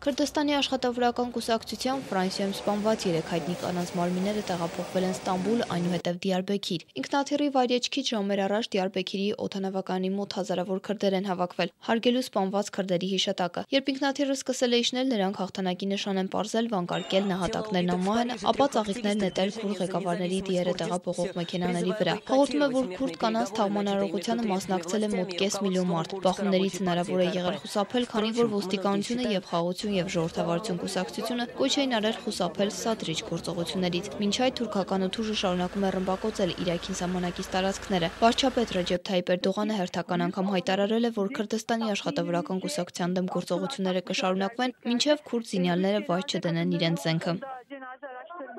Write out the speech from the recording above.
Քրդստանի աշխատավորական կուսակցության Ֆրանսիայում սպանված 3 հայտնի կանանց մարմինները տեղափոխվել են Ստամբուլ, այնուհետև Դիարբեքիր։ Ինքնաթիռի վայրէջքից ժամեր առաջ Դիարբեքիրի օդանավակայանի մոտ հազարավոր քրդեր են հավաքվել, հարգելու սպանված քրդերի հիշատակը։ Երբ ինքնաթիռը սկսել է իջնել, նրանք հաղթանակի նշան են պարզել, վանկարկել, նահատակներն անմահ են, ապա ծաղիկներ նետել քուրդ ղեկավարների դիերը տեղափոխող մեքենաների վրա։ Հաղորդում է, որ քուրդ կանանց թաղման արարողությանը մասնակցել է մոտ կես միլիոն մարդ։ Բախումներից հնարավոր է եղել խուսափել, քանի որ ոստիկանությունը եւ խաղաղություն և ժողովրդավարություն կուսակցությունը կոչ էին արել խուսափել սադրիչ գործողություններից։ Մինչ այդ թուրքական օդուժը շարունակում է ռմբակոծել Իրաքին սահմանակից տարածքները։ Վարչապետ Ռեջեփ Թայիպ Էրդողանը հերթական անգամ հայտարարել է, որ Քրդստանի աշխատավորական կուսակցության դեմ գործողությունները կշարունակվեն, մինչև քուրդ զինյալները վայր չդնեն իրենց զենքը։